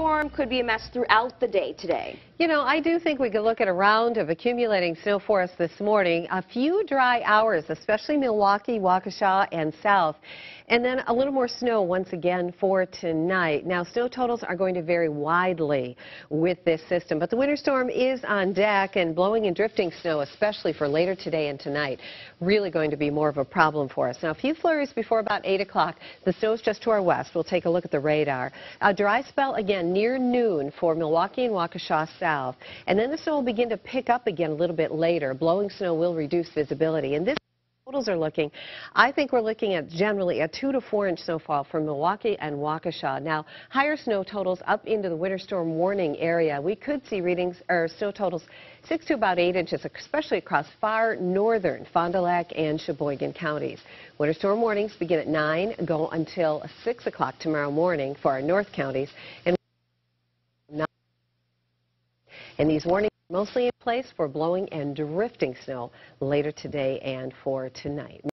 storm could be a mess throughout the day today. You know, I do think we could look at a round of accumulating snow for us this morning. A few dry hours, especially Milwaukee, Waukesha, and south. And then a little more snow once again for tonight. Now, snow totals are going to vary widely with this system, but the winter storm is on deck, and blowing and drifting snow, especially for later today and tonight, really going to be more of a problem for us. Now, a few flurries before about 8 o'clock. The snow is just to our west. We'll take a look at the radar. A dry spell again near noon for Milwaukee and Waukesha south. And then the snow will begin to pick up again a little bit later. Blowing snow will reduce visibility. And this totals are looking, I think we're looking at generally a 2 to 4 inch snowfall for Milwaukee and Waukesha. Now, higher snow totals up into the winter storm warning area. We could see readings or snow totals 6 to about 8 inches, especially across far northern Fond du Lac and Sheboygan counties. Winter storm warnings begin at 9, go until 6 o'clock tomorrow morning for our north counties. And these warnings are mostly in place for blowing and drifting snow later today and for tonight.